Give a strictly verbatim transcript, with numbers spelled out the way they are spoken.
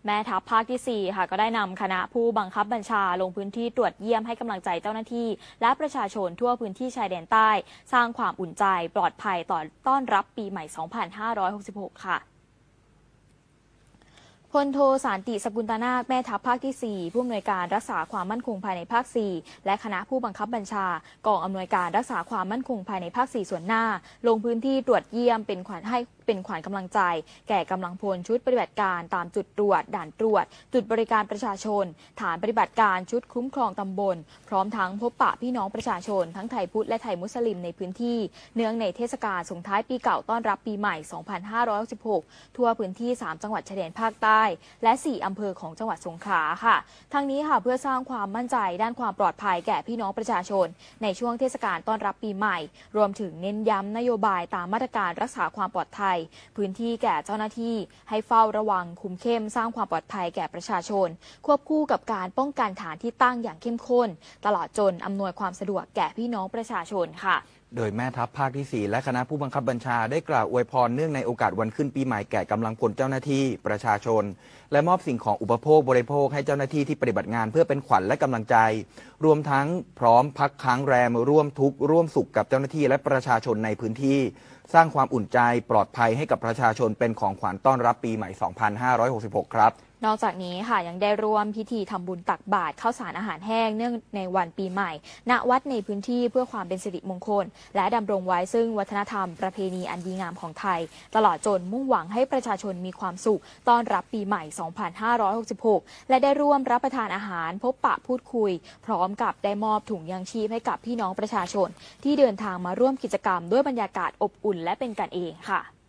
แม่ทัพภาคที่สี่ค่ะก็ได้นำคณะผู้บังคับบัญชาลงพื้นที่ตรวจเยี่ยมให้กำลังใจเจ้าหน้าที่และประชาชนทั่วพื้นที่ชายแดนใต้สร้างความอุ่นใจปลอดภัยต่อต้อนรับปีใหม่ สองพันห้าร้อยหกสิบหก ค่ะพลโทสันติสกุลตนาคแม่ทัพภาคที่สี่ผู้อำนวยการรักษาความมั่นคงภายในภาคสี่และคณะผู้บังคับบัญชากองอำนวยการรักษาความมั่นคงภายในภาคสี่ส่วนหน้าลงพื้นที่ตรวจเยี่ยมเป็นขวัญให้เป็นขวัญกำลังใจแก่กำลังพลชุดปฏิบัติการตามจุดตรวจด่านตรวจจุดบริการประชาชนฐานปฏิบัติการชุดคุ้มครองตำบลพร้อมทั้งพบปะพี่น้องประชาชนทั้งไทยพุทธและไทยมุสลิมในพื้นที่เนื่องในเทศกาลส่งท้ายปีเก่าต้อนรับปีใหม่ สองพันห้าร้อยหกสิบหก ทั่วพื้นที่สามจังหวัดชายแดนภาคใต้และสี่อำเภอของจังหวัดสงขลาค่ะทั้งนี้ค่ะเพื่อสร้างความมั่นใจด้านความปลอดภัยแก่พี่น้องประชาชนในช่วงเทศกาลต้อนรับปีใหม่รวมถึงเน้นย้ำนโยบายตามมาตรการรักษาความปลอดภัยพื้นที่แก่เจ้าหน้าที่ให้เฝ้าระวังคุมเข้มสร้างความปลอดภัยแก่ประชาชนควบคู่กับการป้องกันฐานที่ตั้งอย่างเข้มข้นตลอดจนอำนวยความสะดวกแก่พี่น้องประชาชนค่ะโดยแม่ทัพภาคที่สี่และคณะผู้บังคับบัญชาได้กล่าวอวยพรเนื่องในโอกาสวันขึ้นปีใหม่แก่กำลังพลเจ้าหน้าที่ประชาชนและมอบสิ่งของอุปโภคบริโภคให้เจ้าหน้าที่ที่ปฏิบัติงานเพื่อเป็นขวัญและกำลังใจรวมทั้งพร้อมพักค้างแรมร่วมทุกข์ร่วมสุขกับเจ้าหน้าที่และประชาชนในพื้นที่สร้างความอุ่นใจปลอดภัยให้กับประชาชนเป็นของขวัญต้อนรับปีใหม่ สองพันห้าร้อยหกสิบหก ครับนอกจากนี้ค่ะยังได้ร่วมพิธีทำบุญตักบาตรข้าวสารอาหารแห้งเนื่องในวันปีใหม่ณวัดในพื้นที่เพื่อความเป็นสิริมงคลและดำรงไว้ซึ่งวัฒนธรรมประเพณีอันดีงามของไทยตลอดจนมุ่งหวังให้ประชาชนมีความสุขต้อนรับปีใหม่ สองพันห้าร้อยหกสิบหก และได้ร่วมรับประทานอาหารพบปะพูดคุยพร้อมกับได้มอบถุงยางชีพให้กับพี่น้องประชาชนที่เดินทางมาร่วมกิจกรรมด้วยบรรยากาศอบอุ่นและเป็นกันเองค่ะ